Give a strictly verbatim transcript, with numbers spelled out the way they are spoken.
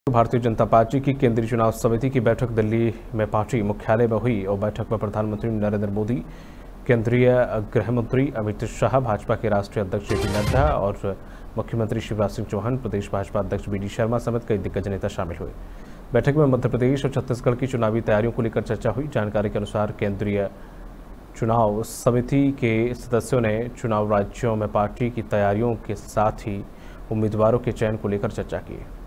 Bharatiya Janata party की केंद्रीय चुनाव समिति की बैठक दिल्ली में पार्टी मुख्यालय में हुई और बैठक में प्रधानमंत्री नरेंद्र मोदी, केंद्रीय गृह मंत्री अमित शाह, भाजपा के राष्ट्रीय अध्यक्ष जे पी नड्डा और मुख्यमंत्री शिवराज सिंह चौहान, प्रदेश भाजपा अध्यक्ष बी डी शर्मा समेत कई दिग्गज नेता शामिल हुए। बैठक में मध्य प्रदेश और छत्तीसगढ़ की चुनावी तैयारियों को लेकर चर्चा हुई। जानकारी के अनुसार केंद्रीय चुनाव समिति के सदस्यों ने चुनाव राज्यों में पार्टी की तैयारियों के साथ ही उम्मीदवारों के चयन को लेकर चर्चा की।